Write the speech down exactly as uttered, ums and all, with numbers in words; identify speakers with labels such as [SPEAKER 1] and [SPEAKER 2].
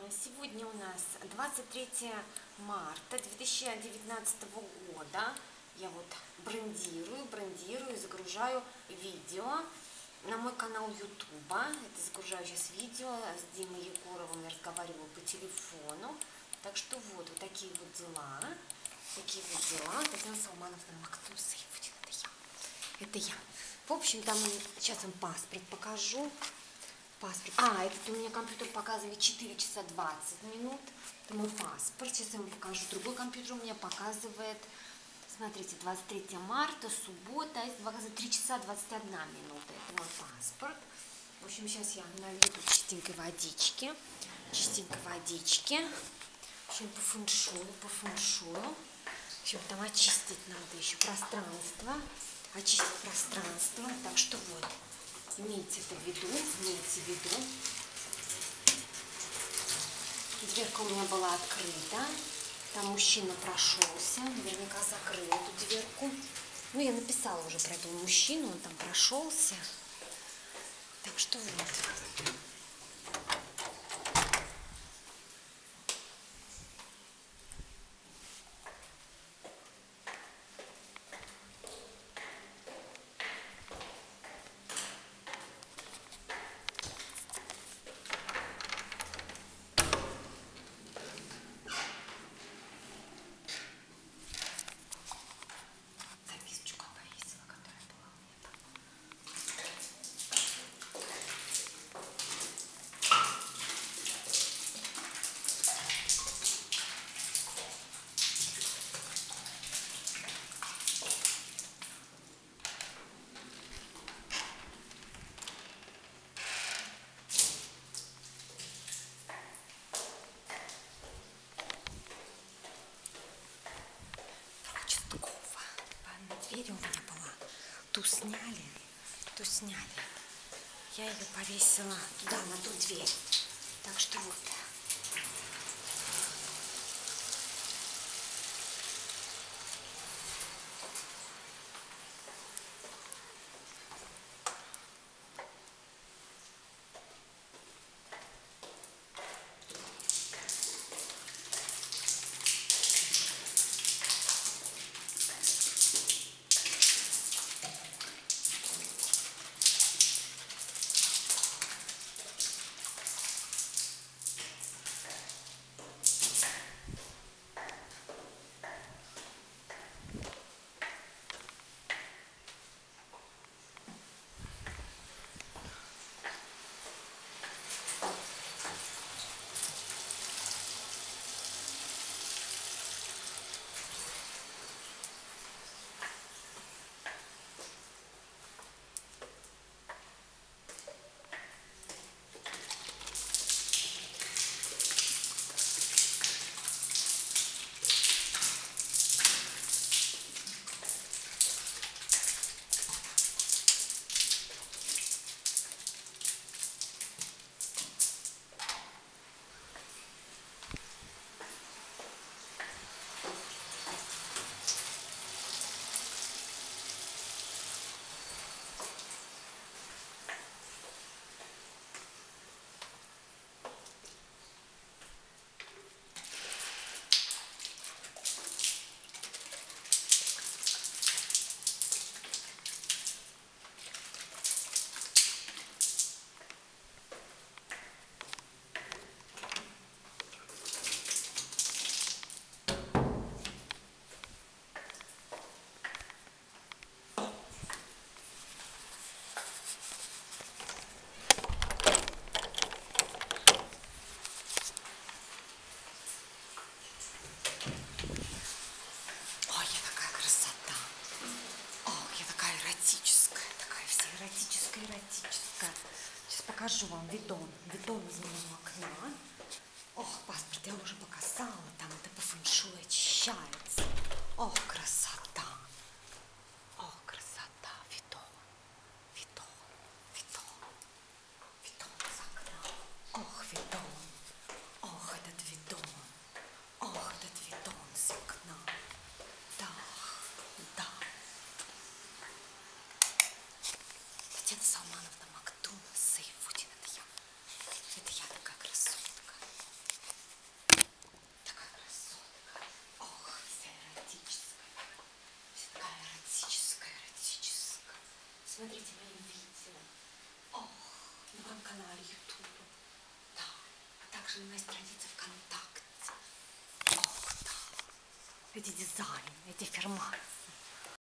[SPEAKER 1] Сегодня у нас двадцать третье марта две тысячи девятнадцатого года. Я вот брендирую, брендирую, загружаю видео на мой канал Ютуба. Это загружаю сейчас видео. С Димой Егоровым я разговариваю по телефону. Так что вот, вот такие вот дела. Такие вот дела. Татьяна Салмановна Мактуса. Это я. Это я. В общем, там сейчас вам паспорт покажу. Паспорт. А, этот у меня компьютер показывает четыре часа двадцать минут. Это мой паспорт. Сейчас я вам покажу. Другой компьютер у меня показывает, смотрите, двадцать третье марта, суббота. Это показывает три часа двадцать одна минута. Это мой паспорт. В общем, сейчас я налью тут чистенькой водички. Чистенькой водички. В общем, по фэншую, по фэншую. В общем, там очистить надо еще пространство. Очистить пространство. Так что вот. Имейте это в виду, имейте в виду. Дверка у меня была открыта. Там мужчина прошелся. Наверняка закрыл эту дверку. Ну, я написала уже про этого мужчину. Он там прошелся. Так что вот. Дверь у меня была. Ту сняли, ту сняли. Я ее повесила туда, на ту дверь. Так что вот. Эротическая. Сейчас покажу вам видон. Видон из моего окна. Ох, паспорт я уже показала. Там это по фэншую очищается. Ох, красота. Ох, красота. Видон. Видон. Видон. Видон из окна. Ох, видон. Ох, этот видон. Ох, этот видон из окна. Да. Да. Татьяна Салмановна Мактуна, Сайфутин, это я. Это смотрите мои видео. Ох, на моем канале YouTube. Да, а также на моей странице ВКонтакте. Ох, да. Эти дизайны, эти аффирмации.